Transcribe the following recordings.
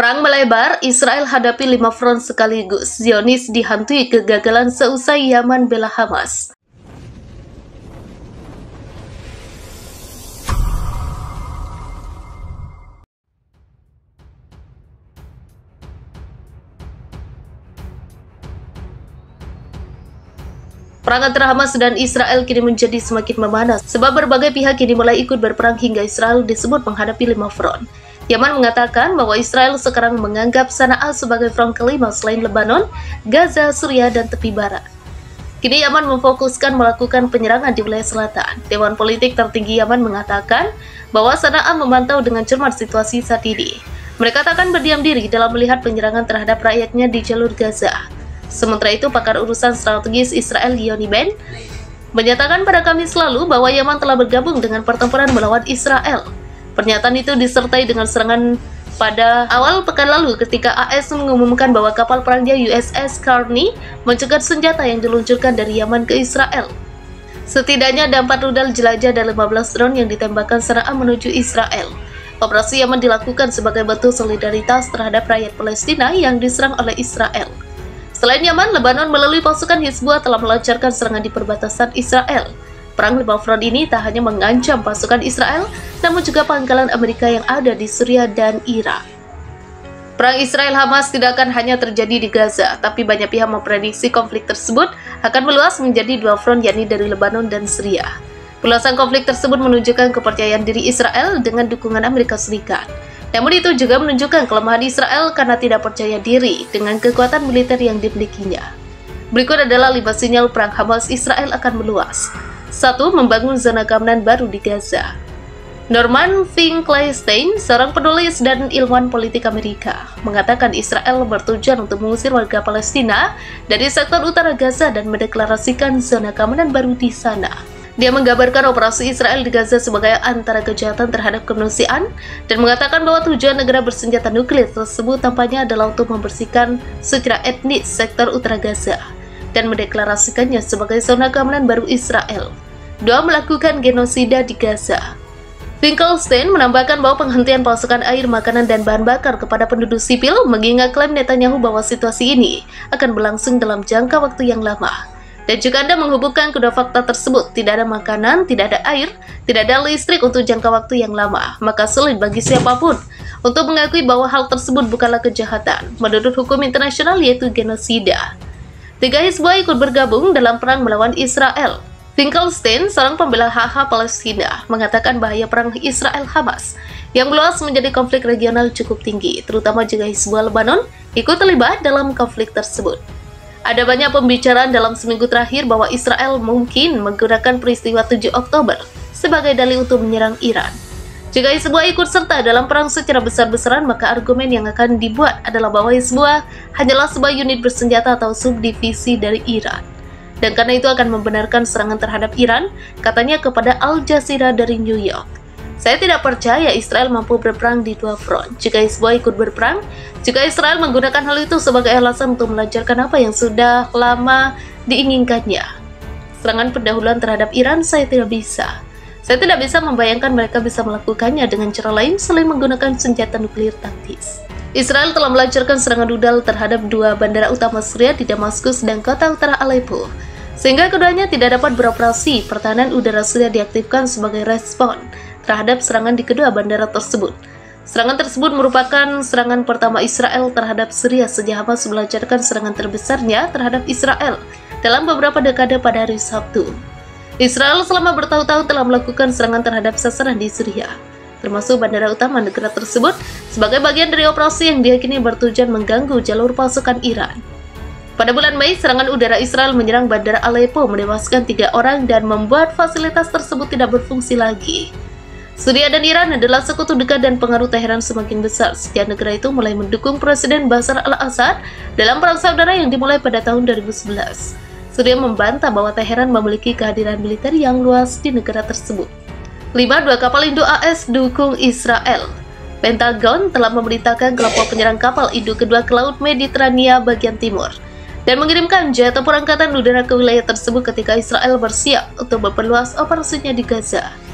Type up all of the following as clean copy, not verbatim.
Perang melebar, Israel hadapi 5 front sekaligus. Zionis dihantui kegagalan seusai Yaman bela Hamas. Perang antara Hamas dan Israel kini menjadi semakin memanas, sebab berbagai pihak kini mulai ikut berperang hingga Israel disebut menghadapi 5 front. Yaman mengatakan bahwa Israel sekarang menganggap Sana'a sebagai front kelima selain Lebanon, Gaza, Suriah, dan tepi barat. Kini Yaman memfokuskan melakukan penyerangan di wilayah selatan. Dewan Politik tertinggi Yaman mengatakan bahwa Sana'a memantau dengan cermat situasi saat ini. Mereka tak akan berdiam diri dalam melihat penyerangan terhadap rakyatnya di jalur Gaza. Sementara itu, pakar urusan strategis Israel Yoni Ben menyatakan pada Kamis lalu bahwa Yaman telah bergabung dengan pertempuran melawan Israel. Pernyataan itu disertai dengan serangan pada awal pekan lalu ketika AS mengumumkan bahwa kapal perangnya USS Carney mencegat senjata yang diluncurkan dari Yaman ke Israel. Setidaknya ada 4 rudal jelajah dan 15 drone yang ditembakkan Sana'a menuju Israel. Operasi Yaman dilakukan sebagai bentuk solidaritas terhadap rakyat Palestina yang diserang oleh Israel. Selain Yaman, Lebanon melalui pasukan Hizbullah telah melancarkan serangan di perbatasan Israel. Perang 5 front ini tak hanya mengancam pasukan Israel, namun juga pangkalan Amerika yang ada di Suriah dan Irak. Perang Israel-Hamas tidak akan hanya terjadi di Gaza, tapi banyak pihak memprediksi konflik tersebut akan meluas menjadi 2 front, yakni dari Lebanon dan Syria. Peluasan konflik tersebut menunjukkan kepercayaan diri Israel dengan dukungan Amerika Serikat. Namun itu juga menunjukkan kelemahan Israel karena tidak percaya diri dengan kekuatan militer yang dimilikinya. Berikut adalah 5 sinyal perang Hamas-Israel akan meluas. 1. Membangun zona keamanan baru di Gaza. Norman Finkelstein, seorang penulis dan ilmuwan politik Amerika, mengatakan Israel bertujuan untuk mengusir warga Palestina dari sektor utara Gaza dan mendeklarasikan zona keamanan baru di sana. Dia menggambarkan operasi Israel di Gaza sebagai antara kejahatan terhadap kemanusiaan dan mengatakan bahwa tujuan negara bersenjata nuklir tersebut tampaknya adalah untuk membersihkan secara etnis sektor utara Gaza dan mendeklarasikannya sebagai zona keamanan baru Israel. 2. Melakukan genosida di Gaza. Finkelstein menambahkan bahwa penghentian pasokan air, makanan, dan bahan bakar kepada penduduk sipil mengingat klaim Netanyahu bahwa situasi ini akan berlangsung dalam jangka waktu yang lama. Dan jika Anda menghubungkan kedua fakta tersebut, tidak ada makanan, tidak ada air, tidak ada listrik untuk jangka waktu yang lama, maka sulit bagi siapapun untuk mengakui bahwa hal tersebut bukanlah kejahatan menurut hukum internasional, yaitu genosida. 3. Hizbullah ikut bergabung dalam perang melawan Israel. Finkelstein, seorang pembela hak-hak Palestina, mengatakan bahaya perang Israel-Hamas yang meluas menjadi konflik regional cukup tinggi, terutama jika Hizbullah Lebanon ikut terlibat dalam konflik tersebut. Ada banyak pembicaraan dalam seminggu terakhir bahwa Israel mungkin menggunakan peristiwa 7 Oktober sebagai dalih untuk menyerang Iran. Jika Hizbullah ikut serta dalam perang secara besar-besaran, maka argumen yang akan dibuat adalah bahwa Hizbullah hanyalah sebuah unit bersenjata atau subdivisi dari Iran. Dan karena itu akan membenarkan serangan terhadap Iran, katanya kepada Al Jazeera dari New York. Saya tidak percaya Israel mampu berperang di 2 front. Jika Hizbullah ikut berperang, jika Israel menggunakan hal itu sebagai alasan untuk melancarkan apa yang sudah lama diinginkannya. Serangan pendahuluan terhadap Iran saya tidak bisa. Saya tidak bisa membayangkan mereka bisa melakukannya dengan cara lain selain menggunakan senjata nuklir taktis. Israel telah melancarkan serangan rudal terhadap 2 bandara utama Suriah di Damaskus dan kota utara Aleppo, sehingga keduanya tidak dapat beroperasi. Pertahanan udara Suriah diaktifkan sebagai respon terhadap serangan di kedua bandara tersebut. Serangan tersebut merupakan serangan pertama Israel terhadap Syria sejak Hamas melancarkan serangan terbesarnya terhadap Israel dalam beberapa dekade pada hari Sabtu. Israel selama bertahun-tahun telah melakukan serangan terhadap sasaran di Syria, termasuk bandara utama negara tersebut, sebagai bagian dari operasi yang diyakini bertujuan mengganggu jalur pasukan Iran. Pada bulan Mei, serangan udara Israel menyerang bandara Aleppo, menewaskan 3 orang dan membuat fasilitas tersebut tidak berfungsi lagi. Suriah dan Iran adalah sekutu dekat dan pengaruh Teheran semakin besar sejak negara itu mulai mendukung Presiden Bashar al-Assad dalam perang saudara yang dimulai pada tahun 2011. Suriah membantah bahwa Teheran memiliki kehadiran militer yang luas di negara tersebut. 5. 2 kapal induk AS dukung Israel. Pentagon telah memerintahkan kelompok penyerang kapal induk kedua ke Laut Mediterania bagian timur dan mengirimkan jet tempur angkatan udara ke wilayah tersebut ketika Israel bersiap untuk memperluas operasinya di Gaza.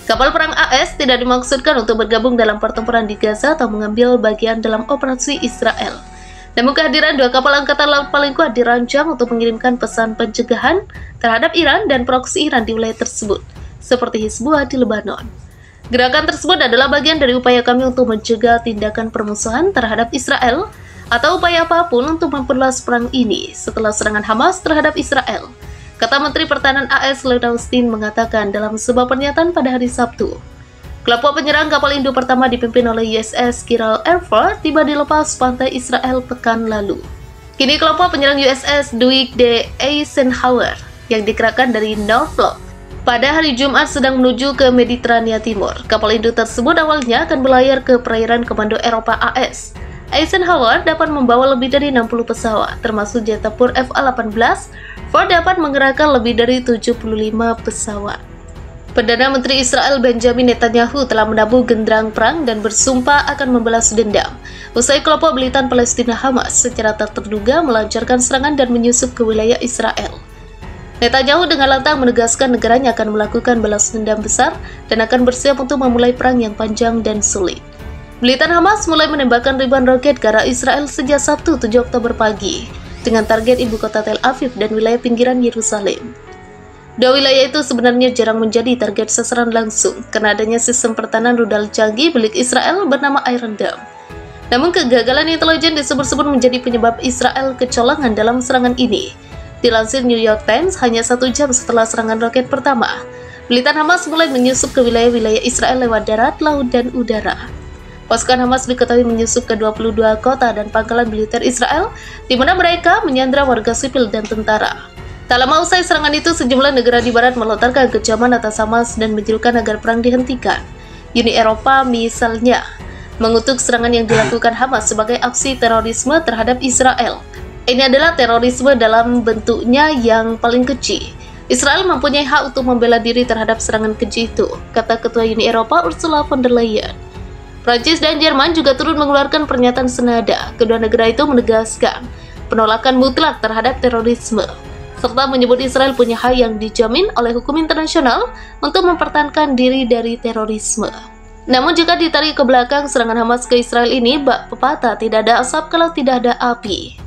Kapal perang AS tidak dimaksudkan untuk bergabung dalam pertempuran di Gaza atau mengambil bagian dalam operasi Israel. Namun kehadiran dua kapal angkatan laut paling kuat dirancang untuk mengirimkan pesan pencegahan terhadap Iran dan proksi Iran di wilayah tersebut, seperti Hizbullah di Lebanon. Gerakan tersebut adalah bagian dari upaya kami untuk mencegah tindakan permusuhan terhadap Israel atau upaya apapun untuk memperluas perang ini setelah serangan Hamas terhadap Israel, kata Menteri Pertahanan AS Lloyd Austin mengatakan dalam sebuah pernyataan pada hari Sabtu. Kelompok penyerang kapal Indo pertama dipimpin oleh USS Kiral Airford tiba di lepas pantai Israel pekan lalu. Kini kelompok penyerang USS Dwight D. Eisenhower yang dikerahkan dari Norfolk pada hari Jumat sedang menuju ke Mediterania Timur. Kapal Indo tersebut awalnya akan berlayar ke perairan Komando Eropa AS. Eisenhower dapat membawa lebih dari 60 pesawat, termasuk jet tempur FA-18. Ford dapat mengerahkan lebih dari 75 pesawat. Perdana Menteri Israel Benjamin Netanyahu telah menabuh genderang perang dan bersumpah akan membalas dendam usai kelompok militan Palestina Hamas secara tak terduga melancarkan serangan dan menyusup ke wilayah Israel. Netanyahu dengan lantang menegaskan negaranya akan melakukan balas dendam besar dan akan bersiap untuk memulai perang yang panjang dan sulit. Militan Hamas mulai menembakkan ribuan roket ke arah Israel sejak Sabtu 7 Oktober pagi dengan target ibu kota Tel Aviv dan wilayah pinggiran Yerusalem. Dua wilayah itu sebenarnya jarang menjadi target sasaran langsung karena adanya sistem pertahanan rudal canggih milik Israel bernama Iron Dome. Namun kegagalan intelijen disebut-sebut menjadi penyebab Israel kecolongan dalam serangan ini. Dilansir New York Times, hanya 1 jam setelah serangan roket pertama, militan Hamas mulai menyusup ke wilayah-wilayah Israel lewat darat, laut, dan udara. Pasukan Hamas diketahui menyusup ke 22 kota dan pangkalan militer Israel, di mana mereka menyandra warga sipil dan tentara. Tak lama usai serangan itu, sejumlah negara di barat melontarkan kecaman atas Hamas dan menyerukan agar perang dihentikan. Uni Eropa misalnya mengutuk serangan yang dilakukan Hamas sebagai aksi terorisme terhadap Israel. Ini adalah terorisme dalam bentuknya yang paling keji. Israel mempunyai hak untuk membela diri terhadap serangan keji itu, kata Ketua Uni Eropa Ursula von der Leyen. Prancis dan Jerman juga turut mengeluarkan pernyataan senada. Kedua negara itu menegaskan penolakan mutlak terhadap terorisme, serta menyebut Israel punya hak yang dijamin oleh hukum internasional untuk mempertahankan diri dari terorisme. Namun jika ditarik ke belakang, serangan Hamas ke Israel ini bak pepatah tidak ada asap kalau tidak ada api.